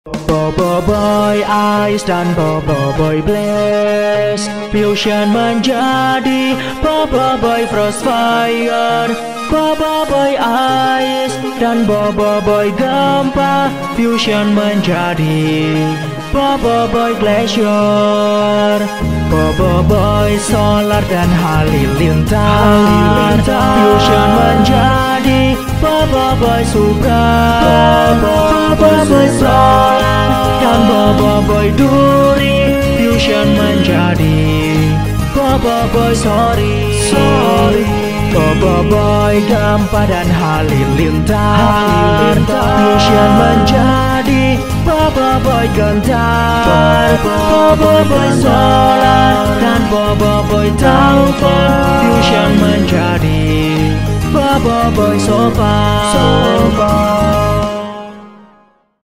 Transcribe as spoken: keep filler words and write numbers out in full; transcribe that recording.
Bobo Boy Ice dan Bobo Boy Blaze fusion menjadi Bobo Boy Frostfire. Bobo Boy Ice dan Bobo Boy Gempa fusion menjadi Bobo Boy Glacier. Bobo Boy Solar dan Halilintar fusion menjadi Bobo Boy Sugar. Bobo Boy Solar dan Bobo Boy Duri fusion menjadi Bobo Boy Sorry. Sorry. Bobo Boy Gempa dan Halilintar fusion menjadi Bobo Boy Gentar. Bobo Boy Solar dan Bobo Boy Taufan fusion menjadi Bobo Boy Sopan.